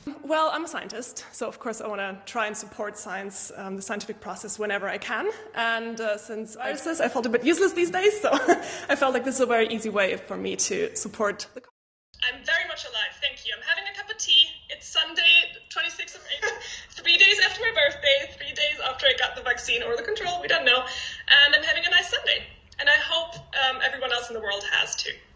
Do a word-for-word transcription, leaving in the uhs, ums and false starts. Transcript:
Well, I'm a scientist, so of course I want to try and support science, um, the scientific process, whenever I can. And uh, since viruses, I felt a bit useless these days, so I felt like this is a very easy way for me to support the. I'm very much alive, thank you. I'm having a cup of tea. It's Sunday, twenty-sixth of April, three days after my birthday, three days after I got the vaccine or the control, we don't know. And I'm having a nice Sunday. And I hope um, everyone else in the world has too.